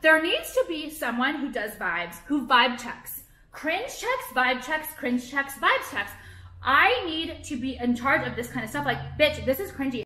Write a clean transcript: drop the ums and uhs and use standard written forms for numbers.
There needs to be someone who does vibes, who vibe checks. Cringe checks, vibe checks, cringe checks, vibe checks. I need to be in charge of this kind of stuff. Like, bitch, this is cringy.